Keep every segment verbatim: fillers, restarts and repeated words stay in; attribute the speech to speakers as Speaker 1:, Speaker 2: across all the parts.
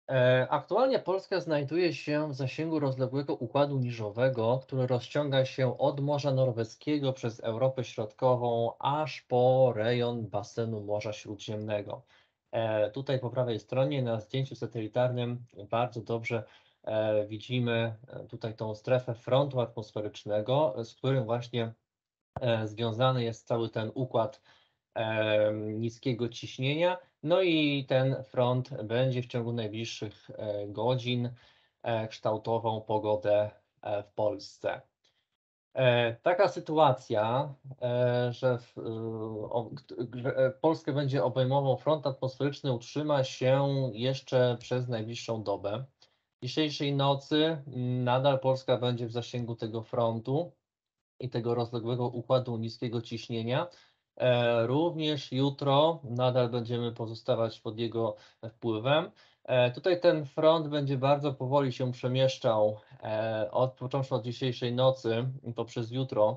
Speaker 1: E, Aktualnie Polska znajduje się w zasięgu rozległego układu niżowego, który rozciąga się od Morza Norweskiego przez Europę Środkową aż po rejon basenu Morza Śródziemnego. E, Tutaj po prawej stronie na zdjęciu satelitarnym bardzo dobrze e, widzimy e, tutaj tą strefę frontu atmosferycznego, z którym właśnie e, związany jest cały ten układ em, niskiego ciśnienia. No i ten front będzie w ciągu najbliższych e, godzin e, kształtował pogodę e, w Polsce. E, Taka sytuacja, e, że w, y, o- że e, Polskę będzie obejmował front atmosferyczny, utrzyma się jeszcze przez najbliższą dobę. Dzisiejszej nocy mm, nadal Polska będzie w zasięgu tego frontu i tego rozległego układu niskiego ciśnienia. E, Również jutro nadal będziemy pozostawać pod jego wpływem. E, Tutaj ten front będzie bardzo powoli się przemieszczał, e, od, począwszy od dzisiejszej nocy poprzez jutro,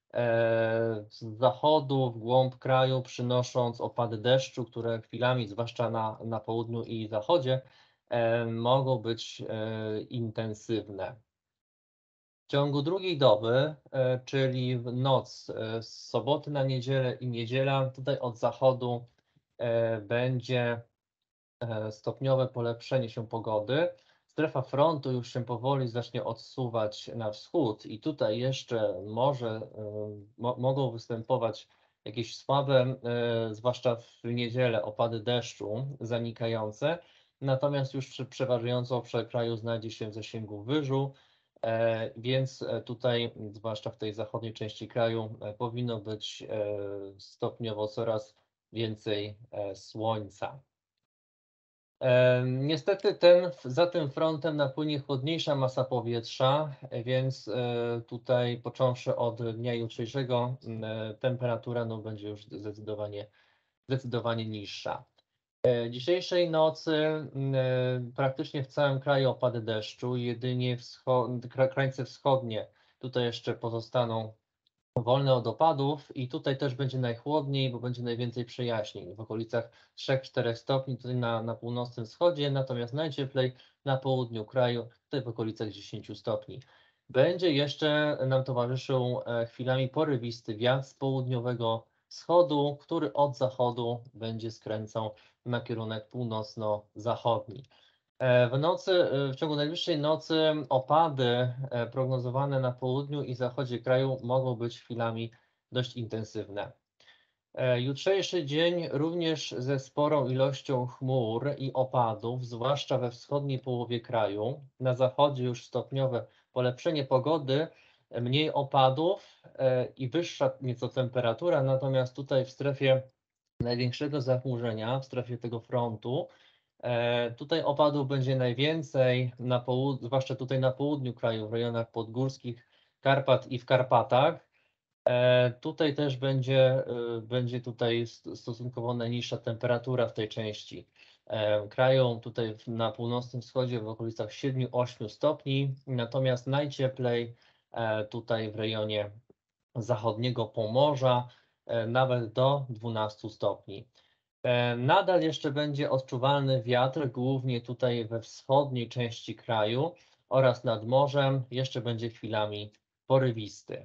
Speaker 1: e, z zachodu w głąb kraju, przynosząc opady deszczu, które chwilami, zwłaszcza na, na południu i zachodzie, e, mogą być e, intensywne. W ciągu drugiej doby, e, czyli w noc e, z soboty na niedzielę i niedziela, tutaj od zachodu e, będzie e, stopniowe polepszenie się pogody. Strefa frontu już się powoli zacznie odsuwać na wschód i tutaj jeszcze może e, mo mogą występować jakieś słabe, e, zwłaszcza w niedzielę, opady deszczu zanikające. Natomiast już przy przeważający obszar kraju znajdzie się w zasięgu wyżu, e, więc e, tutaj, zwłaszcza w tej zachodniej części kraju, e, powinno być e, stopniowo coraz więcej e, słońca. E, Niestety ten, za tym frontem napłynie chłodniejsza masa powietrza, e, więc e, tutaj począwszy od dnia jutrzejszego m, e, temperatura no, będzie już zdecydowanie, zdecydowanie niższa. E, Dzisiejszej nocy m, e, praktycznie w całym kraju opady deszczu, jedynie wscho- kra- krańce wschodnie tutaj jeszcze pozostaną wolne od opadów i tutaj też będzie najchłodniej, bo będzie najwięcej przejaśnień w okolicach trzy cztery stopni tutaj na, na północnym wschodzie, natomiast najcieplej na południu kraju, tutaj w okolicach dziesięć stopni. Będzie jeszcze nam towarzyszył e, chwilami porywisty wiatr z południowego wschodu, który od zachodu będzie skręcał na kierunek północno-zachodni. E, W nocy, e, w ciągu najbliższej nocy opady e, prognozowane na południu i zachodzie kraju mogą być chwilami dość intensywne. E, Jutrzejszy dzień również ze sporą ilością chmur i opadów, zwłaszcza we wschodniej połowie kraju. Na zachodzie już stopniowe polepszenie pogody, e, mniej opadów e, i wyższa nieco temperatura, natomiast tutaj w strefie największego zachmurzenia, w strefie tego frontu, E, Tutaj opadów będzie najwięcej, na połud- zwłaszcza tutaj na południu kraju, w rejonach podgórskich, Karpat i w Karpatach. E, Tutaj też będzie, e, będzie tutaj st- stosunkowo najniższa temperatura w tej części e, kraju, tutaj w- na północnym wschodzie w okolicach siedem osiem stopni, natomiast najcieplej e, tutaj w rejonie zachodniego Pomorza, e, nawet do dwunastu stopni. E, Nadal jeszcze będzie odczuwalny wiatr, głównie tutaj we wschodniej części kraju oraz nad morzem, jeszcze będzie chwilami porywisty.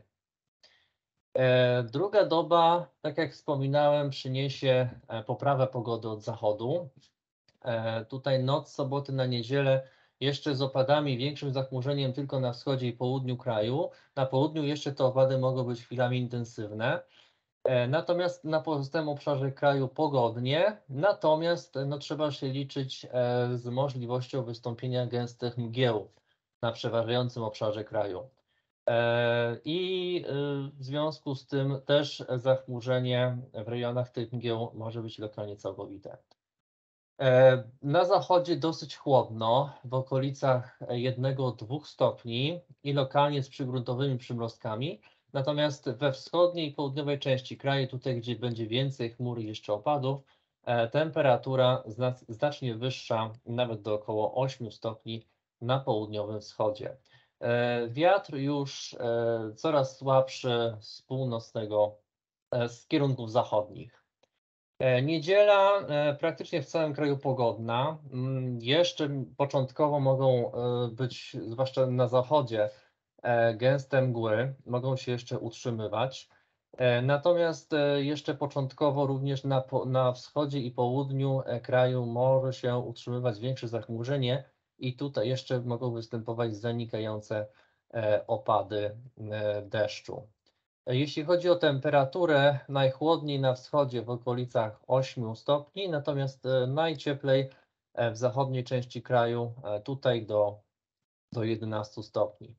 Speaker 1: E, Druga doba, tak jak wspominałem, przyniesie e, poprawę pogody od zachodu. E, Tutaj noc soboty na niedzielę jeszcze z opadami, większym zachmurzeniem tylko na wschodzie i południu kraju. Na południu jeszcze te opady mogą być chwilami intensywne. E, Natomiast na pozostałym obszarze kraju pogodnie, natomiast no, trzeba się liczyć e, z możliwością wystąpienia gęstych mgieł na przeważającym obszarze kraju. E, I e, w związku z tym też zachmurzenie w rejonach tych mgieł może być lokalnie całkowite. E, Na zachodzie dosyć chłodno, w okolicach jednego dwóch stopni i lokalnie z przygruntowymi przymrozkami. Natomiast we wschodniej i południowej części kraju, tutaj gdzie będzie więcej chmur i jeszcze opadów, e, temperatura zna- znacznie wyższa, nawet do około ośmiu stopni na południowym wschodzie. E, Wiatr już e, coraz słabszy z północnego, e, z kierunków zachodnich. E, Niedziela e, praktycznie w całym kraju pogodna. Mm, Jeszcze m- początkowo mogą e, być, zwłaszcza na zachodzie, e, gęste mgły, mogą się jeszcze utrzymywać. E, Natomiast e, jeszcze początkowo również na, po- na wschodzie i południu e, kraju może się utrzymywać większe zachmurzenie i tutaj jeszcze mogą występować zanikające e, opady e, deszczu. Jeśli chodzi o temperaturę, najchłodniej na wschodzie w okolicach ośmiu stopni, natomiast e, najcieplej e, w zachodniej części kraju, e, tutaj do, do jedenastu stopni.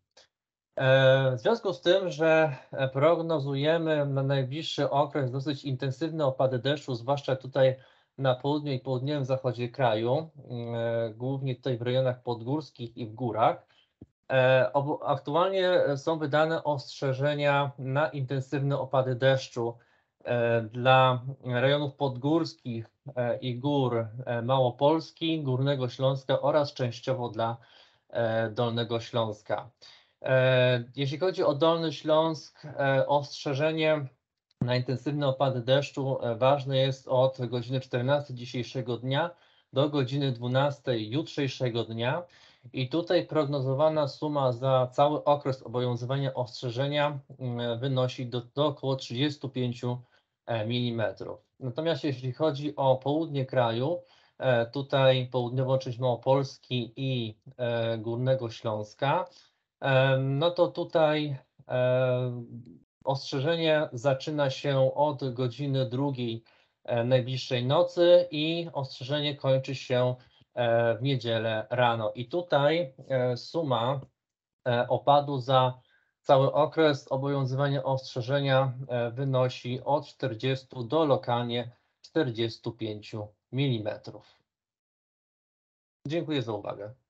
Speaker 1: E, W związku z tym, że e, prognozujemy na najbliższy okres dosyć intensywne opady deszczu, zwłaszcza tutaj na południu i południowym zachodzie kraju, e, głównie tutaj w rejonach podgórskich i w górach, E, obo- Aktualnie są wydane ostrzeżenia na intensywne opady deszczu e, dla rejonów podgórskich e, i gór e, Małopolski, Górnego Śląska oraz częściowo dla e, Dolnego Śląska. E, Jeśli chodzi o Dolny Śląsk, e, ostrzeżenie na intensywne opady deszczu e, ważne jest od godziny czternastej dzisiejszego dnia do godziny dwunastej jutrzejszego dnia. I tutaj prognozowana suma za cały okres obowiązywania ostrzeżenia mm, wynosi do, do około trzydziestu pięciu mm. Natomiast jeśli chodzi o południe kraju, e, tutaj południową część Małopolski i e, Górnego Śląska, e, no to tutaj e, ostrzeżenie zaczyna się od godziny drugiej e, najbliższej nocy i ostrzeżenie kończy się e, w niedzielę rano. I tutaj e, suma e, opadu za cały okres obowiązywania ostrzeżenia e, wynosi od czterdziestu do lokalnie czterdziestu pięciu mm. Dziękuję za uwagę.